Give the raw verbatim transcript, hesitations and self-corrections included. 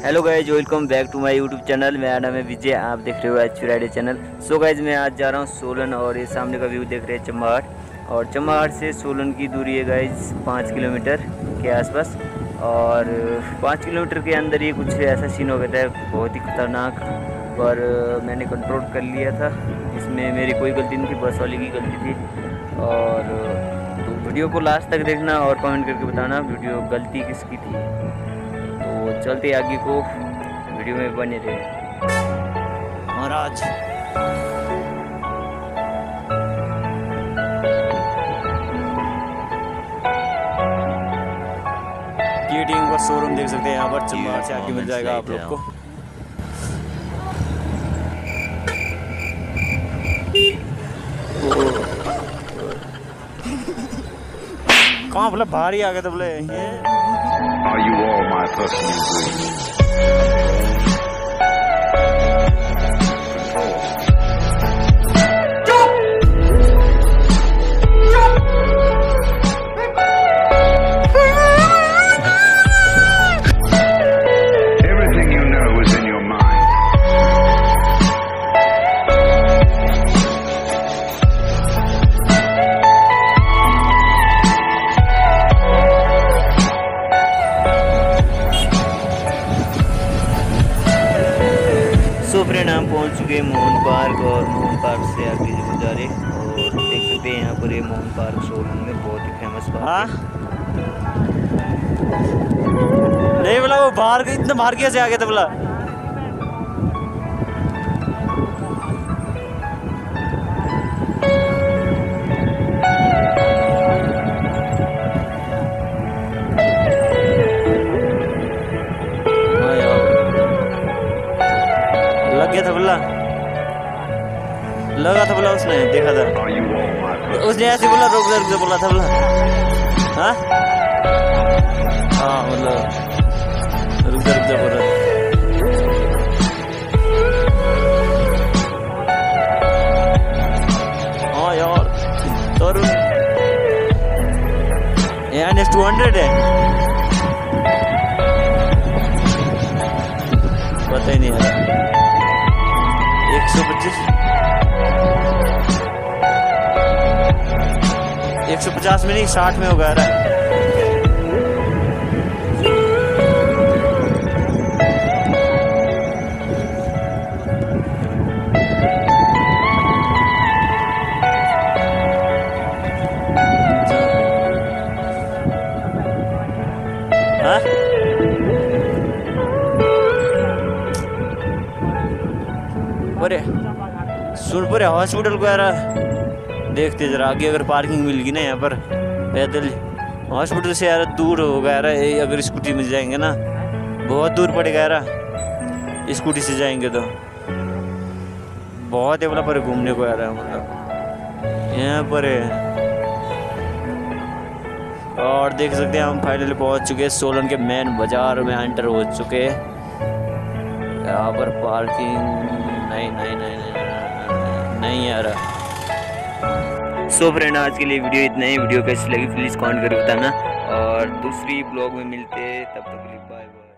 Hello guys, welcome back to my YouTube channel. मेरा नाम है विजय, आप देख रहे हो H Friday channel. So guys, मैं आज जा रहा हूँ सोलन और ये सामने का व्यू देख रहे हैं चम्बाहट। और चम्बाहट से सोलन की दूरी है गाइज पाँच किलोमीटर के आसपास। और पाँच किलोमीटर के अंदर ही कुछ ऐसा सीन हो गया था बहुत ही खतरनाक, पर मैंने कंट्रोल कर लिया था। इसमें मेरी कोई गलती नहीं थी, बस वाले की गलती थी। और तो वीडियो को लास्ट तक देखना और कमेंट करके बताना वीडियो गलती किसकी थी। तो चलते आगे को, वीडियो में बने रहे महाराज। टीम का शोरूम देख सकते हैं यहाँ पर, चम्बाहट से आगे मिल जाएगा आप लोग को। कहाँ बोला भारी आ गए तो बोले Are you all my personal dreams? Everything you know is in your mind. So friend, हम पहुंच चुके हैं मोहन पार्क और मोहन पार्क से आगे जब जा रहे और देख सकते हैं यहाँ पर ये मोहन पार्क सोलन में बहुत ही फेमस पार्क है। नहीं बोला वो बाहर इतना बाहर कैसे आ गया था बोला। लग गया था बोला, लगा था बोला, उसने देखा था, उसने ऐसे बोला रोक रुक से बोला था बोला। हाँ हाँ मतलब रुक जा रुक जा बोल रहा। हाँ यार तो यार टू हंड्रेड है, पता ही नहीं यार। एक सौ पच्चीस एक सौ पचास में नहीं, साठ में होगा रहा। हाँ अरे सुन पर हॉस्पिटल को यार देखते जरा आगे, अगर पार्किंग मिल गई ना यहाँ पर पैदल हॉस्पिटल से यार दूर होगा यार। अगर स्कूटी मिल जाएंगे ना बहुत दूर पड़ेगा यार, स्कूटी से जाएंगे तो बहुत है बोला पर घूमने को यार मतलब यहाँ पर है। और देख सकते हैं हम फाइनली पहुँच चुके हैं सोलन के मेन बाजार में, एंटर हो चुके हैं। यहाँ पर पार्किंग नहीं नहीं नहीं नहीं, नहीं यार। सो फ्रेंड, आज के लिए वीडियो इतना ही। वीडियो कैसी लगी प्लीज़ कमेंट करके बताना और दूसरी ब्लॉग में मिलते हैं, तब तक के लिए बाय बाय।